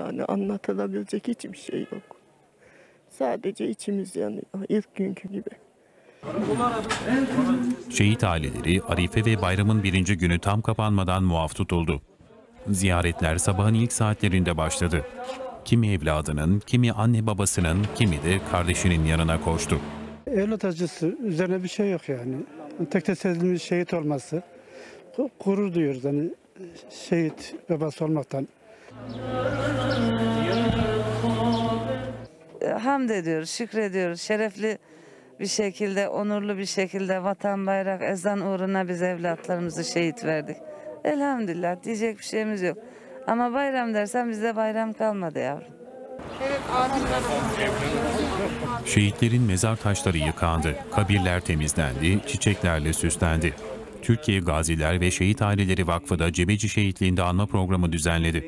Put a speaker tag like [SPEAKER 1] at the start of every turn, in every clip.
[SPEAKER 1] yani anlatılabilecek hiçbir şey yok. Sadece içimiz yanıyor ilk günkü gibi.
[SPEAKER 2] Şehit aileleri Arife ve bayramın birinci günü tam kapanmadan muaf tutuldu. Ziyaretler sabahın ilk saatlerinde başladı. Kimi evladının, kimi anne babasının, kimi de kardeşinin yanına koştu.
[SPEAKER 3] Evlat acısı üzerine bir şey yok yani. Tek tesellimiz şehit olması. Gurur duyuyoruz hani şehit babası olmaktan.
[SPEAKER 4] Hamd ediyoruz, şükrediyoruz. Şerefli bir şekilde, onurlu bir şekilde vatan, bayrak, ezan uğruna biz evlatlarımızı şehit verdik. Elhamdülillah diyecek bir şeyimiz yok. Ama bayram dersen bizde bayram kalmadı yavrum.
[SPEAKER 2] Şehitlerin mezar taşları yıkandı, kabirler temizlendi, çiçeklerle süslendi. Türkiye Gaziler ve Şehit Aileleri Vakfı da Cebeci Şehitliği'nde anma programı düzenledi.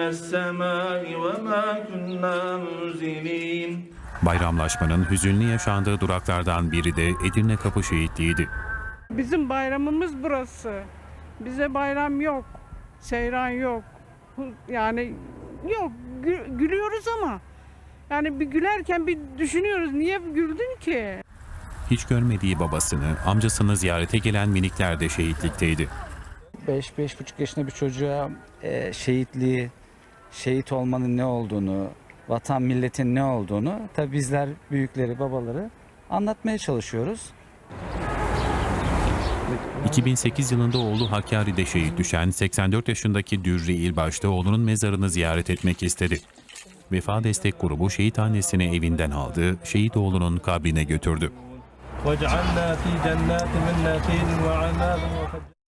[SPEAKER 2] Bayramlaşmanın hüzünlü yaşandığı duraklardan biri de Edirne Kapı Şehitliği'ydi.
[SPEAKER 5] Bizim bayramımız burası. Bize bayram yok, seyran yok. Yani yok, gülüyoruz ama yani bir gülerken bir düşünüyoruz, niye güldün ki?
[SPEAKER 2] Hiç görmediği babasını, amcasını ziyarete gelen minikler de şehitlikteydi.
[SPEAKER 6] 5-5,5 yaşında bir çocuğa şehitliği, şehit olmanın ne olduğunu, vatan milletin ne olduğunu tabii bizler büyükleri, babaları anlatmaya çalışıyoruz.
[SPEAKER 2] 2008 yılında oğlu Hakkari'de şehit düşen 84 yaşındaki Dürri İlbaş da oğlunun mezarını ziyaret etmek istedi. Vefa Destek Grubu şehit annesini evinden aldı, şehit oğlunun kabrine götürdü.